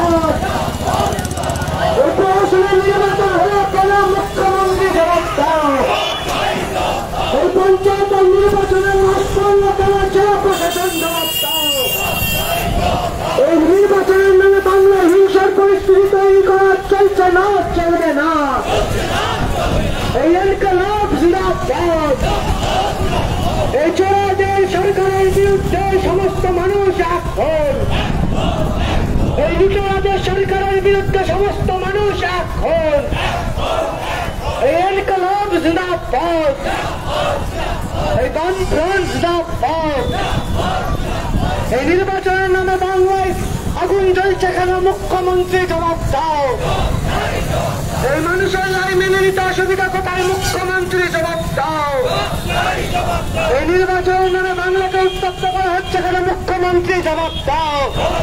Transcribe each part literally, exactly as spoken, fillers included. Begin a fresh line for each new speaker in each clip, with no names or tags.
এই প্রহসনের নির্বাচন হলো কেন মুখ্যমন্ত্রী জবাব দাও। এই পঞ্চায়েতের নির্বাচনের নষ্ট কেন জেলা প্রশাসন জবাব দাও। এই নির্বাচনের নামে বাংলা হিংসার পরিস্থিতি তৈরি করা চলছে না, চলবে না। এই ইনকলাব জিন্দাবাদ। এই চোরাদের সরকারের বিরুদ্ধে সমস্ত মানুষ এখন, এই লুটেরাদের সরকারের বিরুদ্ধে সমস্ত মানুষ এখন। এই ইনকলাব জিন্দাবাদ। এই বামফ্রন্ট জিন্দাবাদ। এই নির্বাচনের নামে বাংলায় আগুন জ্বলছে কেন মুখ্যমন্ত্রী জবাব দাও। এই মানুষের লাই মেনে নিতে অসুবিধা কোথায় মুখ্যমন্ত্রী জবাব দাও। এই নির্বাচনের নামে বাংলাকে উত্তপ্ত করা হচ্ছে কেন মুখ্যমন্ত্রী জবাব দাও।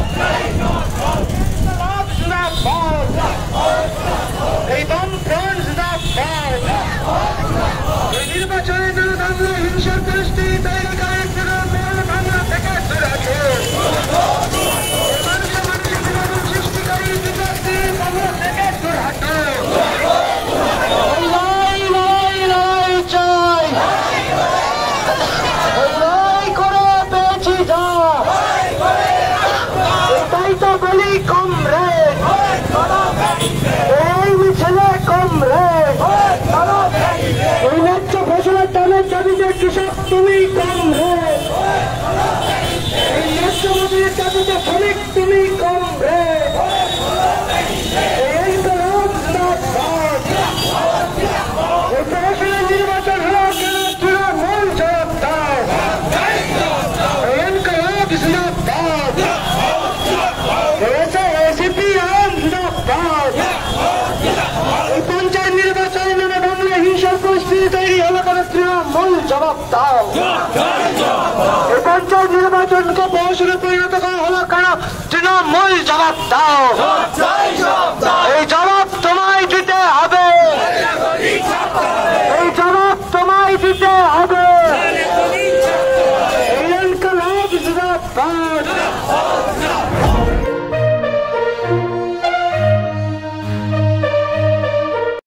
এই বামফ্রন্ট জিন্দাবাদ। এই নির্বাচনের নামে বাংলা হিংসার পরিস্থিতি তৈরি করার জন্য বাংলা থেকে দূরে মানুষের মানুষের বিনোদন সৃষ্টিকারী বিপত্তি বাংলা থেকে দূর হাঁটো। লড়াই লড়াই লড়াই চাই, লড়াই করে পেয়েছি যা, তাই তো বলি কমরেড, এই মিছিলে কমরেড। এই ন্যায্য ফসলের দামের দাবিতে কৃষক তুমি কমরেড, এই ন্যায্য মজুরির দাবিতে শ্রমিক তুমি কমরেড। এই ইনকলাব জিন্দাবাদ। এই প্রহসনের নির্বাচন হলো কেন তৃণমূল জবাব দাও। এই ইনকলাব জিন্দাবাদ। সিপিএম জিন্দাবাদ। এই পঞ্চায়েত নির্বাচনের নামে বাংলা হিংসার পরিস্থিতি তৈরি হলো কেন তৃণমূল জবাব দাও। এই পঞ্চায়েত নির্বাচনকে প্রহসনে পরিণত করা হলো কেন তৃণমূল জবাব দাও।